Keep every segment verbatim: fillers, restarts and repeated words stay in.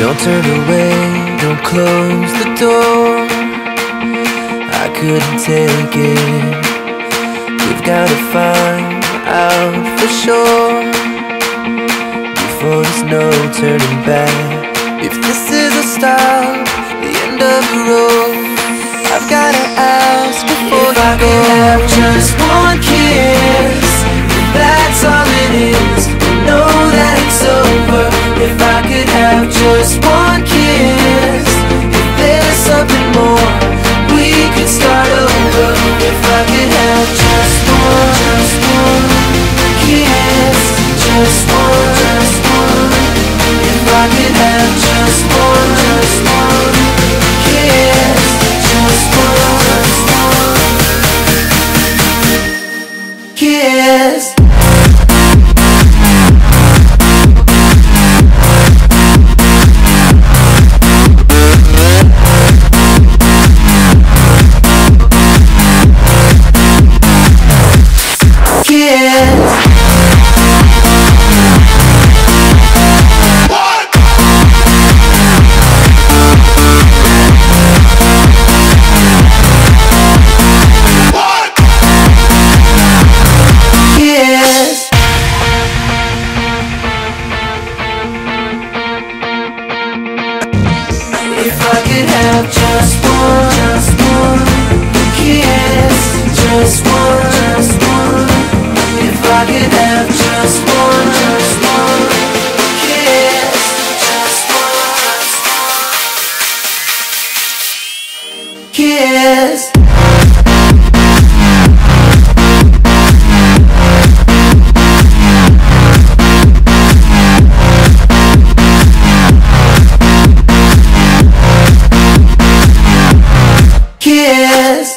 Don't turn away, don't close the door. I couldn't take it. We've gotta find out for sure before there's no turning back. If this is a stop, the end of the road, I've gotta ask before if I could have just one kiss, if that's all it is, know that it's over. If I could have just one kiss, if there's something more, we could start over. If I could have just one, just one kiss, just one, just one. If I could have just one, just one kiss, just one, just one kiss. If I could have just one, just one kiss, just one, just one. If I could have just one, just one kiss, just one, just one kiss. Kiss.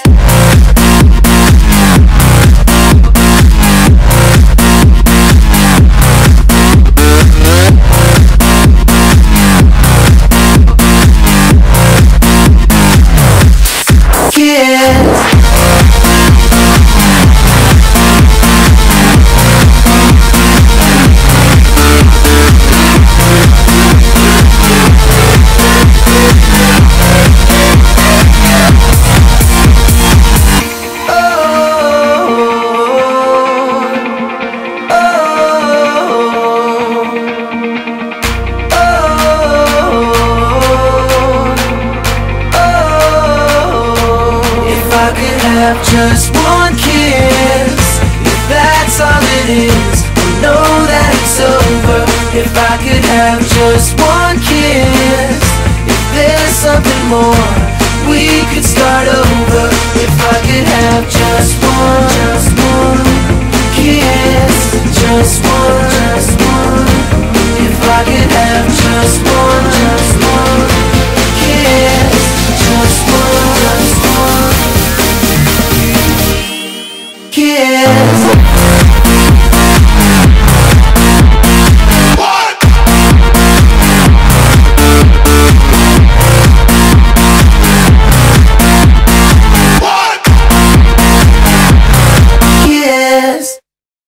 Have just one kiss, if that's all it is, know that it's over. If I could have just one kiss, if there's something more, we could start over. If I could have just